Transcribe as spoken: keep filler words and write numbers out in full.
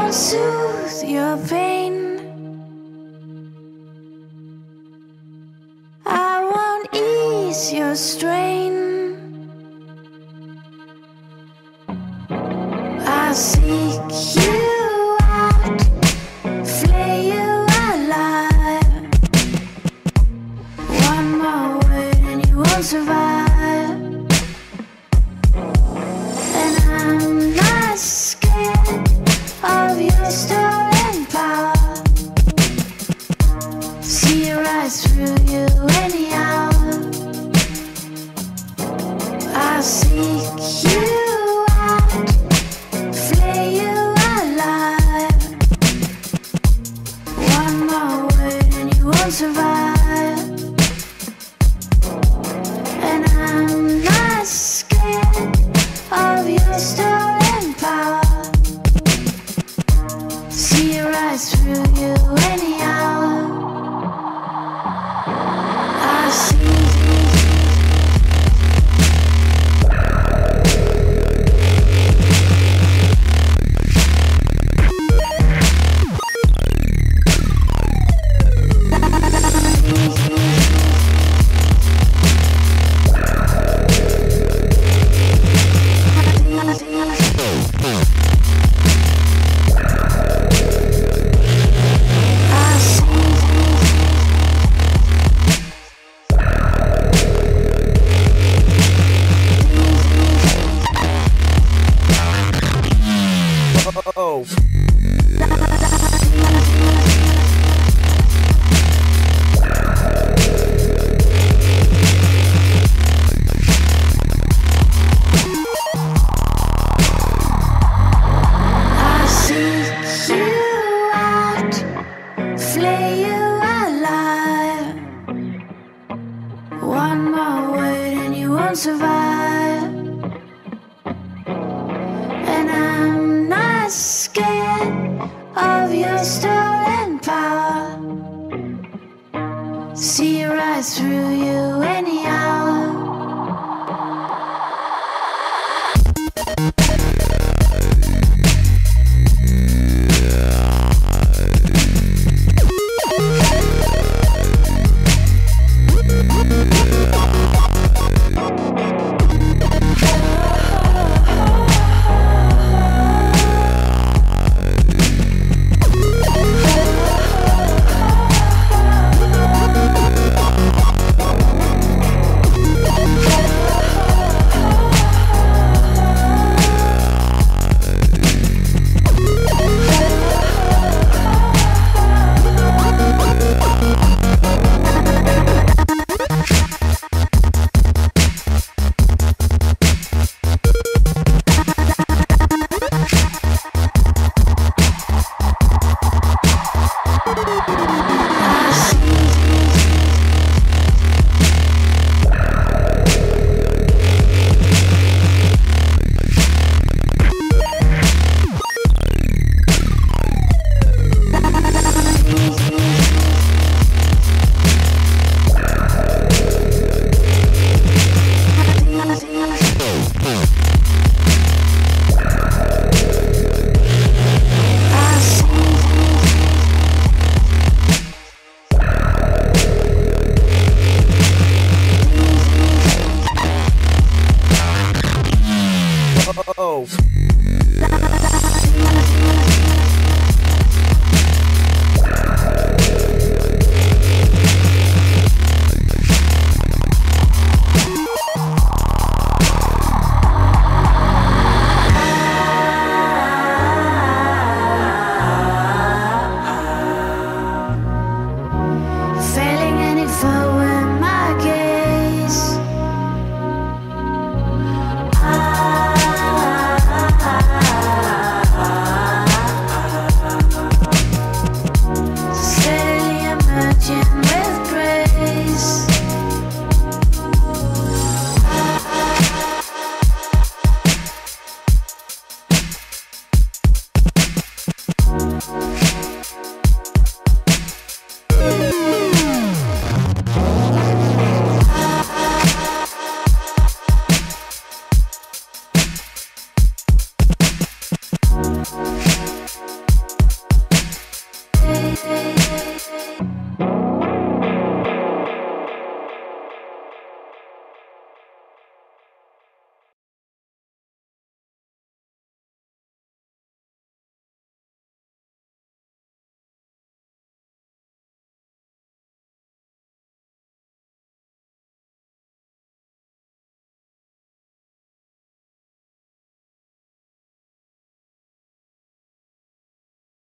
soothe your pain. I won't ease your strain. I'll seek you out, flay you alive. One more word and you won't survive. And I'm not scared of your stolen power. See right through you anyhow. I'll seek you out, flay you alive. One more word and you won't survive. And I'm not scared of your stolen power. See right through you anyhow. I see. Oh.